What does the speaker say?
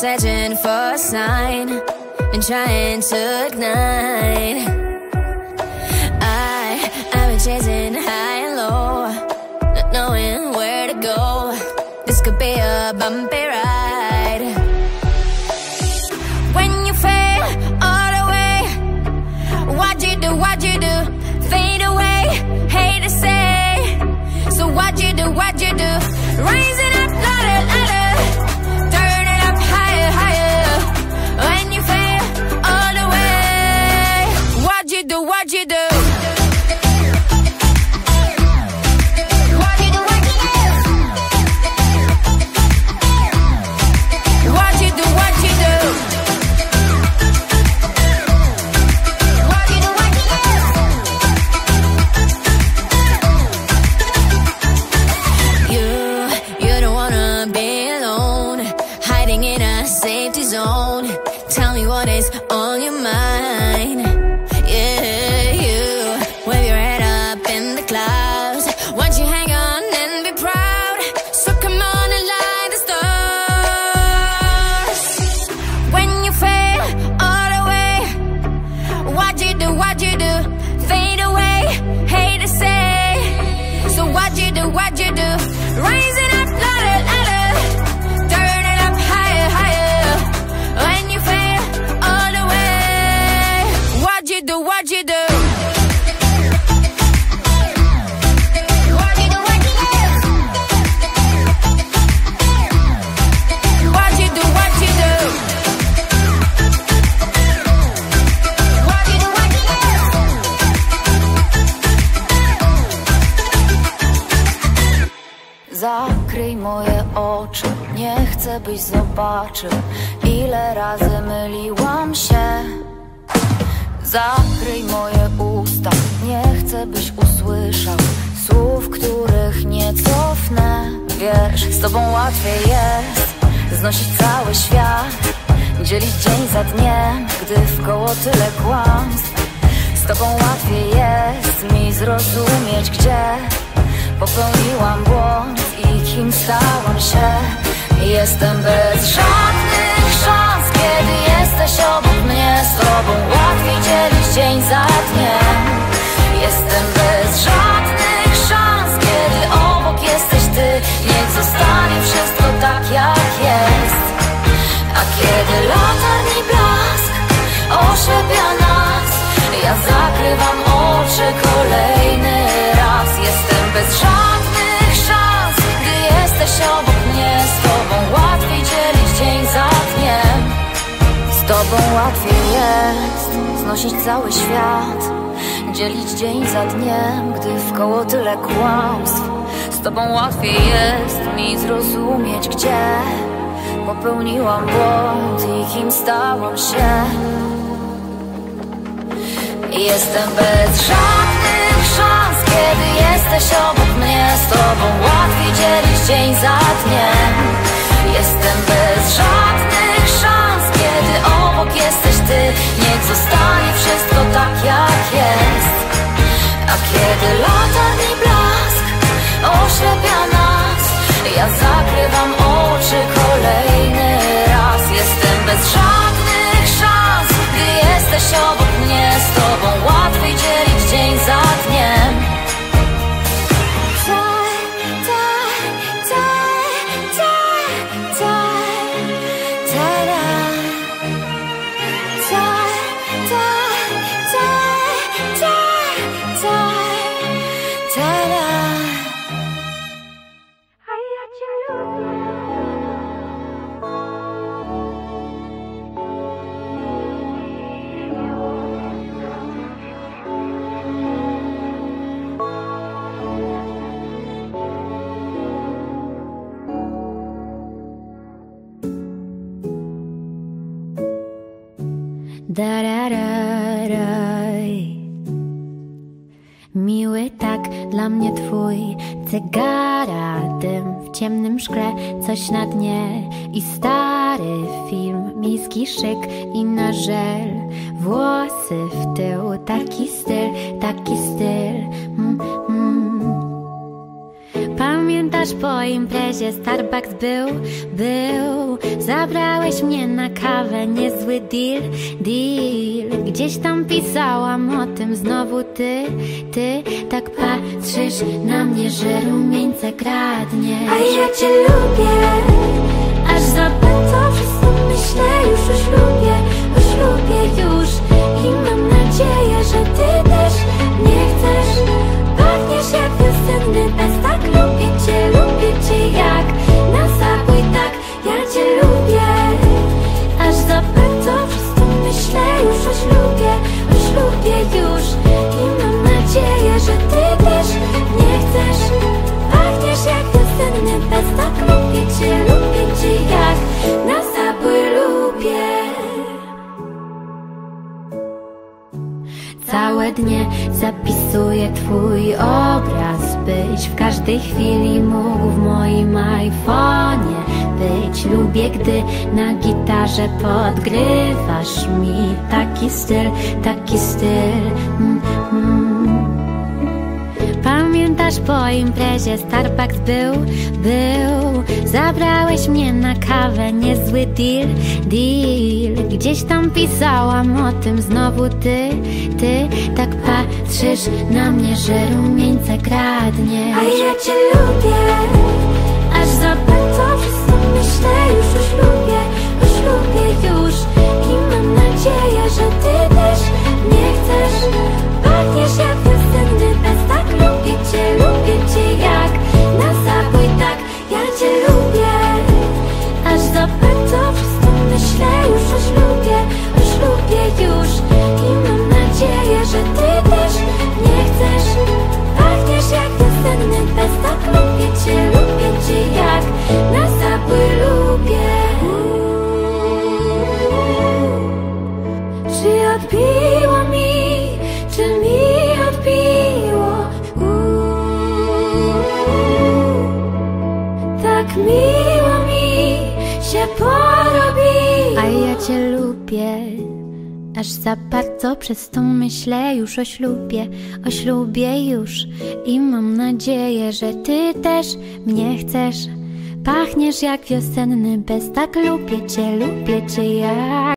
searching for a sign and trying to ignite. I've been chasing high and low, not knowing where to go. This could be a bumpy ride. When you fail all the way, what'd you do, what'd you do? Fade away, hate to say. So what'd you do, what'd you do? Raise it up louder, louder. Turn it up higher, higher. When you fail all the way, what'd you do, what'd you do? Tell me what is on your mind. Yeah, you wave your head up in the clouds. Won't you hang on and be proud? So come on and light the stars. When you fail all the way, what'd you do, what'd you do? Fade away, hate to say. So what'd you do, what'd you do? Raise it up louder, louder. Turn it up higher, higher. When you fail all the way, what'd you do, what'd you do? What'd you do, what'd you do? What'd you do, what'd you do? What'd you do, what'd you do? Zakryj moje oczy, nie chcę byś zobaczył, ile razy myliłam się. Zakryj moje usta, nie chcę byś usłyszał słów, których nie cofnę. Wiesz, z tobą łatwiej jest znosić cały świat, dzielić dzień za dniem, gdy wkoło tyle kłamstw. Z tobą łatwiej jest mi zrozumieć, gdzie popełniłam błąd i kim stałam się. Jestem bez żadnych szans, kiedy jesteś obok mnie. Z tobą łatwiej dzielić dzień za dniem. Jestem bez żadnych szans, kiedy obok jesteś ty. Niech zostanie wszystko tak jak jest. A kiedy latarni blask oślepia nas, ja zakrywam oczy kolejny raz. Jestem bez żadnych szans, gdy jesteś obok mnie. Z tobą łatwiej dzielić dzień za dniem. Z tobą łatwiej jest znosić cały świat, dzielić dzień za dniem, gdy wkoło tyle kłamstw. Z tobą łatwiej jest mi zrozumieć, gdzie popełniłam błąd i kim stałam się. Jestem bez żadnych szans, kiedy jesteś obok mnie. Z tobą łatwiej dzielić dzień za dniem. Jestem bez żadnych szans, kiedy obok jesteś ty. Niech zostanie wszystko tak jak jest. A kiedy latarni blask oślepia nas, ja zakrywam oczy kolejny raz. Jestem bez żadnych szans, gdy jesteś obok mnie. Z tobą łatwiej dzielić dzień za dniem. Miły tak dla mnie twój cygara, dym w ciemnym szkle, coś na dnie i stary film, miejski szyk i na żel, włosy w tył, taki styl, taki styl. Pamiętasz, po imprezie Starbucks był. Zabrałeś mnie na kawę, niezły deal. Gdzieś tam pisałam o tym, znowu ty tak patrzysz na mnie, że rumieńce kradniesz. A ja cię lubię, aż za bardzo wszystko myślę już o ślubie już. I mam nadzieję, że ty też mnie chcesz. Pachniesz jak wiosenny bez, tak lubię cię jak na zabój, tak ja cię lubię. Aż za bardzo wszystko myślę już o ślubie już. I mam nadzieję, że ty też mnie chcesz. Pachniesz jak wiosenny bez, tak lubię cię jak na zabój lubię. Całe dnie zapisuję twój obraz, byś w każdej chwili mógł w moim iPhonie być. Lubię, gdy na gitarze podgrywasz mi taki styl. Pamiętasz, po imprezie Starbucks był. Zabrałeś mnie na kawę, niezły deal. Gdzieś tam pisałam o tym, znowu ty tak patrzysz na mnie, że rumieńce kradniesz. a ja cię lubię, aż za bardzo wszystko myślę już o ślubie już. I mam nadzieję, że ty też mnie chcesz. Pachniesz jak wiosenny bez, tak lubię cię jak na zabój, tak ja cię lubię. Aż za bardzo wszystko myślę już o ślubie już. I mam nadzieję, że ty też mnie chcesz. Pachniesz jak wiosenny bez, tak lubię cię jak na zabój lubię. Czy odbiło mi, czy mi odbiło? Tak miło mi się porobi. A ja cię lubię, aż za bardzo przez to myślę już o ślubie już. I mam nadzieję, że ty też mnie chcesz. Pachniesz jak wiosenny bez, tak lubię cię jak